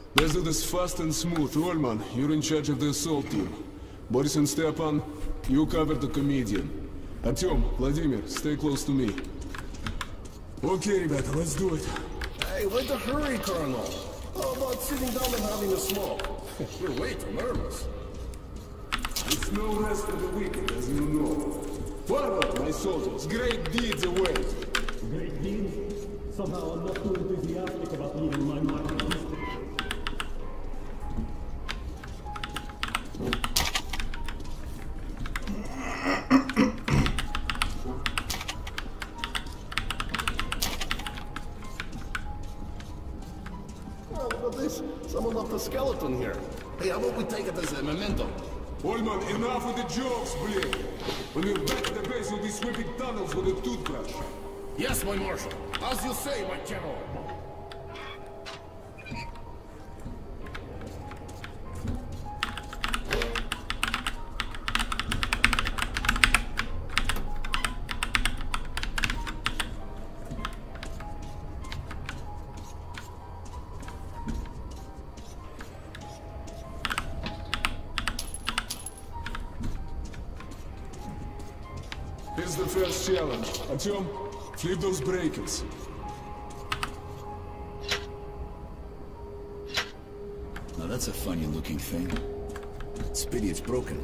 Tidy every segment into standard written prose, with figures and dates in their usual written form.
Let's do this fast and smooth. Rollman, you're in charge of the assault team. Boris and Stepan, you cover the comedian. Artyom, Vladimir, stay close to me. Okay, ребята, let's do it. Hey, why the hurry, Colonel? How about sitting down and having a smoke? You're way too nervous. It's no rest for the wicked, as you know. Forward, my soldiers. Great deeds await. Great deeds? Somehow I'm not too enthusiastic about leaving my mark in history. Oh, look at this. Someone left a skeleton here. Hey, how about we take it as a memento? Holman, enough with the jokes, please. When we're back at the base, we'll be sweeping tunnels with a toothbrush. Yes, my marshal. As you say, my general. Here's the first challenge. Artyom, flip those breakers. Now that's a funny looking thing. It's pity it's broken.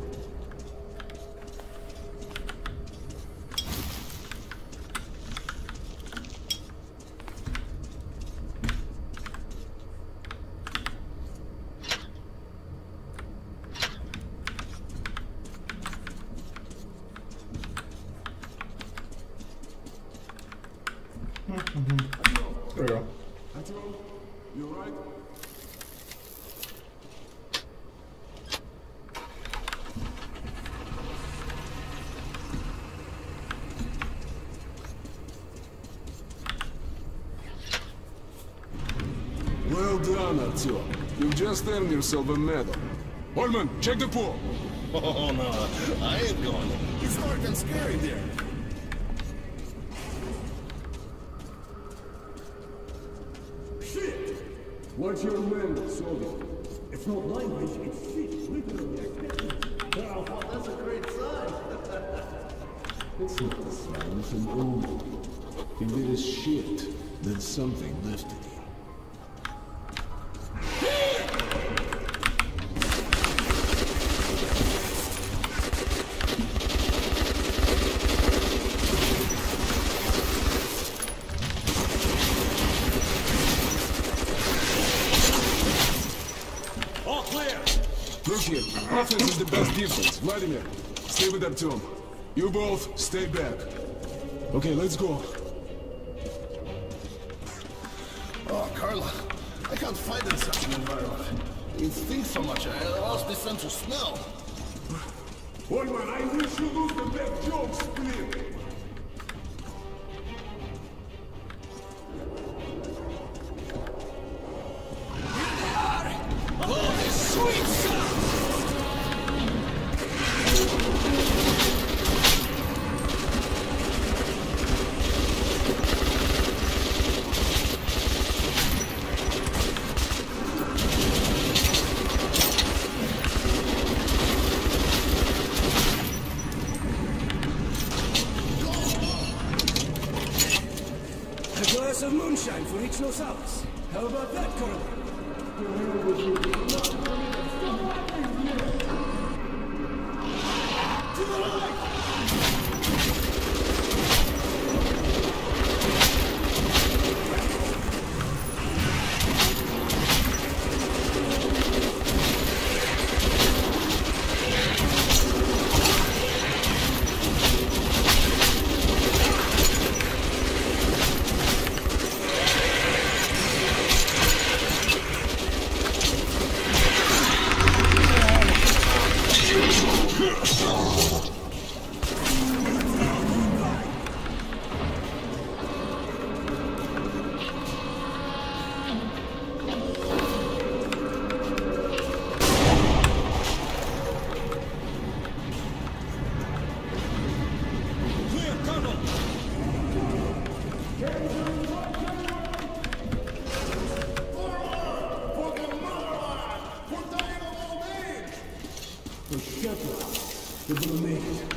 There we go. Artyom, you alright? Well done, Artyom. You've just earned yourself a medal. Holman, check the pool. Oh, no. I ain't going. It's dark and scary there. Watch your men, soldier. It's not language, it's shit, literally. Oh, that's a great sign. It's not a sign, it's an omen. If there is shit, then something lifted you. Look here, offense is the best defense. Vladimir, stay with Artyom. You both, stay back. Okay, let's go. Oh, Carla, I can't fight in such an environment. It stinks so much, I lost the sense of smell. Holman, I wish you lose the bad jokes, please. A glass of moonshine for each Nosalis. How about that, Colonel? To the right! So shut up. You're gonna make it.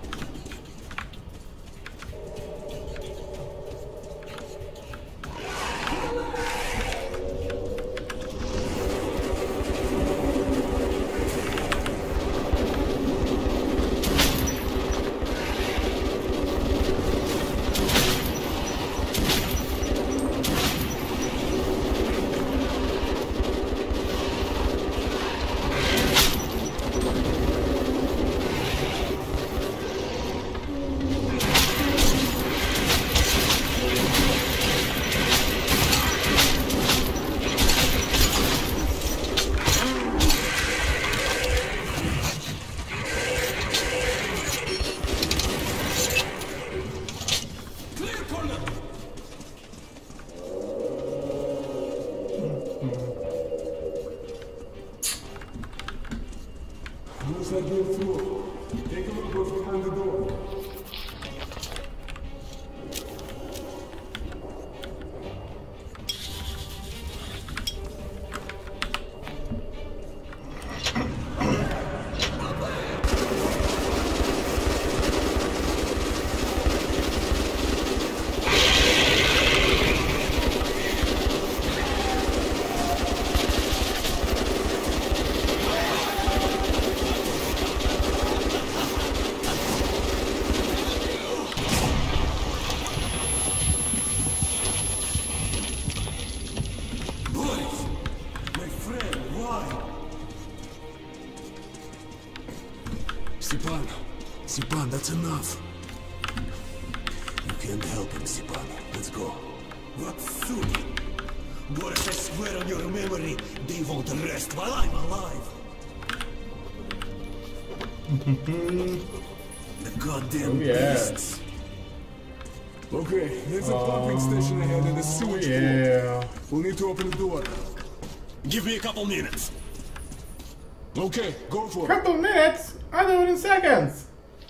Looks like you're through. Take a look what's behind the door. Stepan, that's enough. You can't help him, Stepan. Let's go. What soup? Boris, I swear on your memory, they won't rest while I'm alive. The goddamn beasts. Okay, there's a pumping station ahead and a sewage yeah. port. We'll need to open the door. Give me a couple minutes. Okay, go for it. Couple minutes? I'll do it in seconds.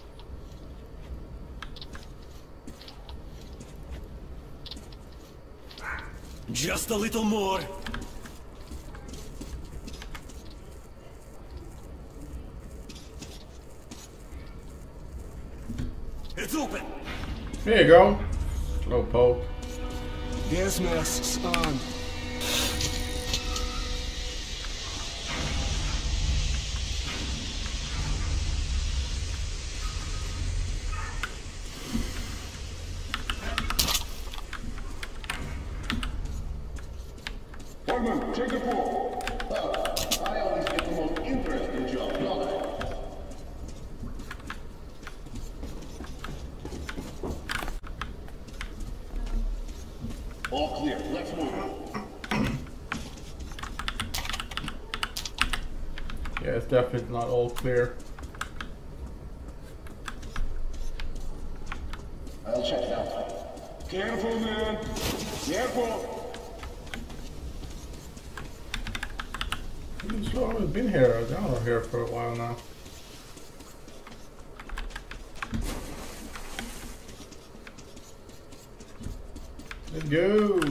Just a little more. It's open. Here you go. Slow poke. Gas masks on. Foreman, take a pull. I always get the most interesting job, don't I? All clear. Let's move. Yeah, it's definitely not all clear. I'll check it out. Careful, man. Careful. I'm sure I've been here. I've been here for a while now. Let's go.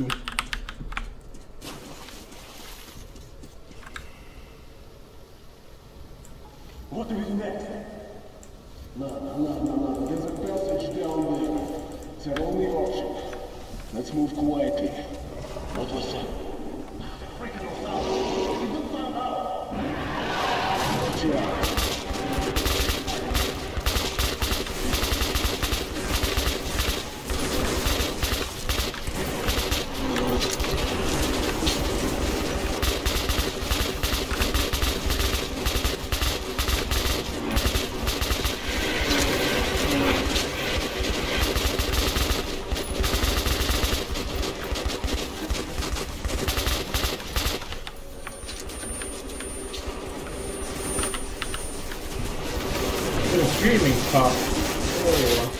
What do we do next? No. There's a passage down there. It's our only option. Let's move quietly. What was that? Freaking sound. We just found out. Watch out. Streaming top. Oh.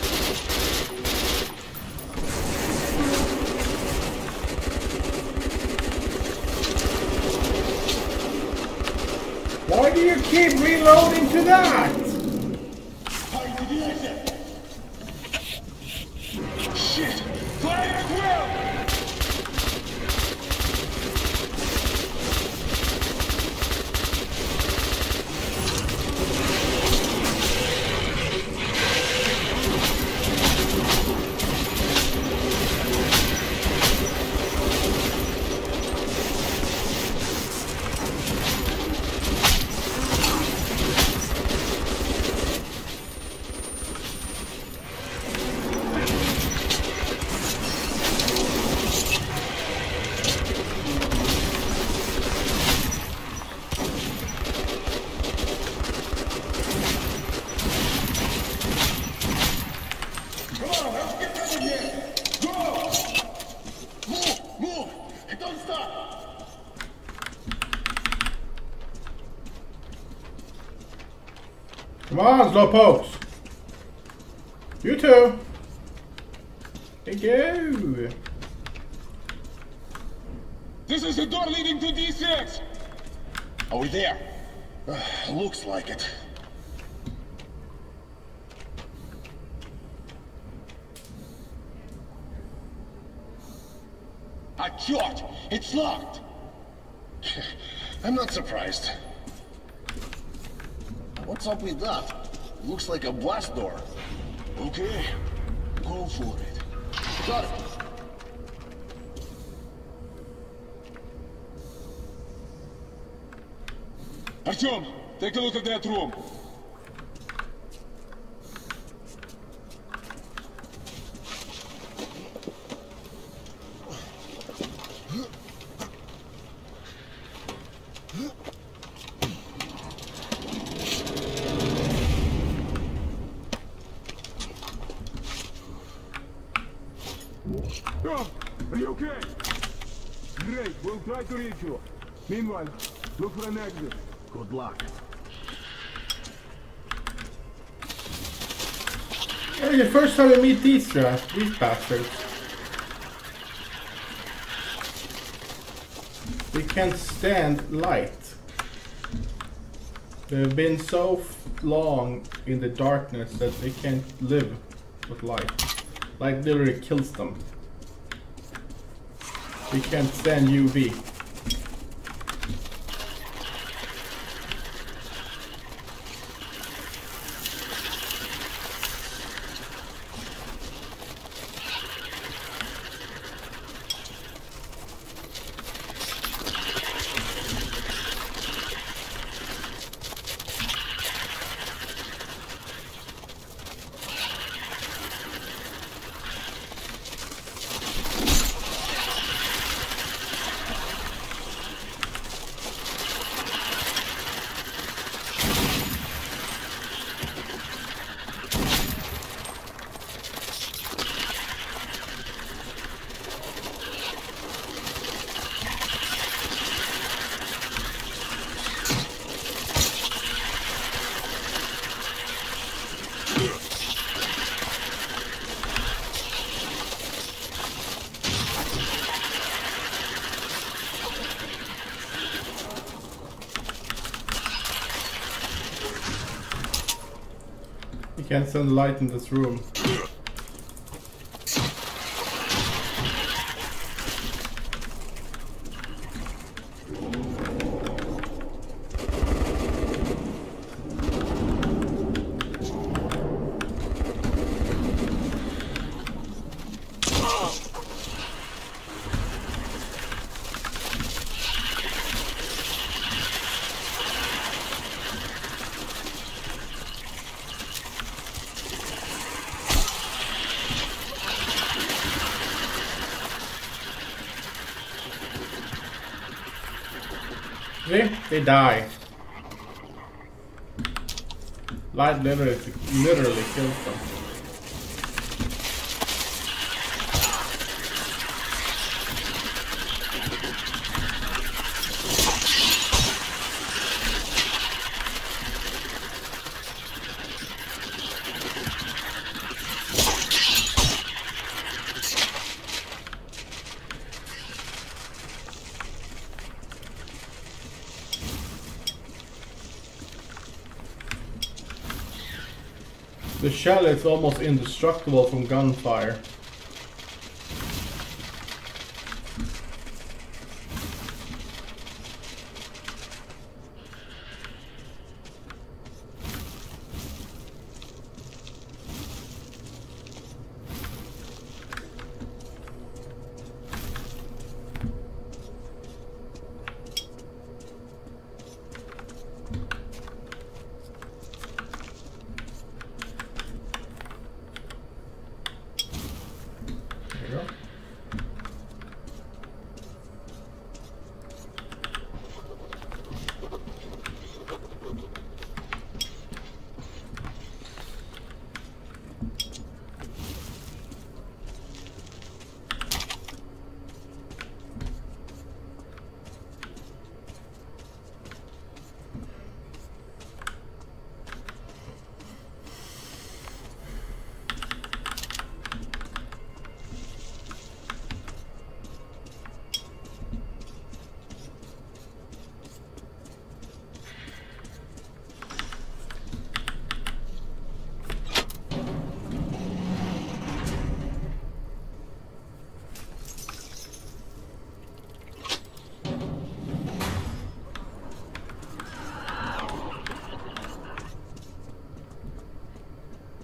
Why do you keep reloading to that? Shit! Fire as well! Come on, slowpokes. You too. Thank you. This is the door leading to D6! Are we there? Looks like it. Ah, George! It's locked! I'm not surprised. What's up with that? Looks like a blast door. Okay, go for it. Got it. Artyom, take a look at that room. Tom, are you okay? Great, we'll try to reach you. Meanwhile, look for an exit. Good luck. Hey, the first time I meet these bastards. They can't stand light. They've been so long in the darkness that they can't live with light. Light literally kills them. They can't stand UV. Can't stand the light in this room. See? They die. Light literally kills them. The shell is almost indestructible from gunfire.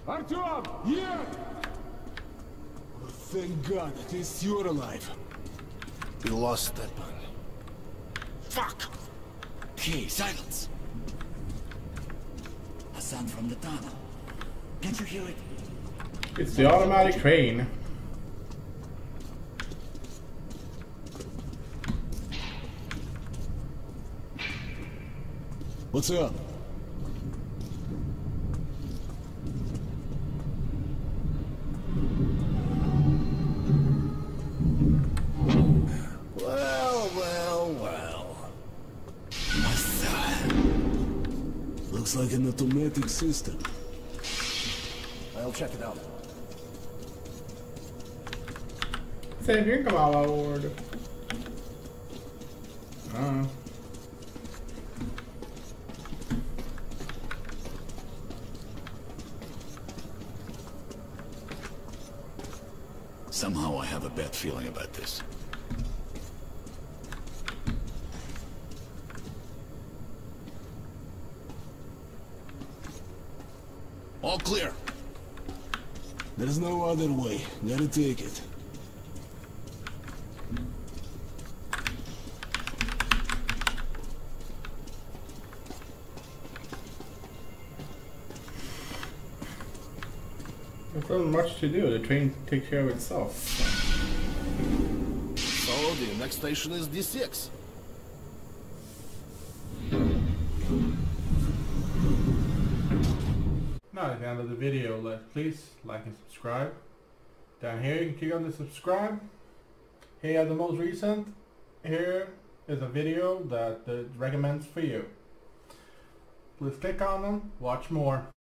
Artyom! Yeah! Oh, thank God, at least you're alive. We lost Stepan. Fuck! Hey, silence! A sound from the tunnel. Can't you hear it? It's the automatic train. What's up? Well. What's that? Looks like an automatic system. I'll check it out. Säkert kan vara ord. Ja. Somehow I have a bad feeling about this. All clear. There's no other way. Gotta take it. There's not much to do. The train takes care of itself. So the next station is D6. Now at the end of the video, please like and subscribe. Down here you can click on the subscribe. Here you have the most recent. Here is a video that it recommends for you. Please click on them, watch more.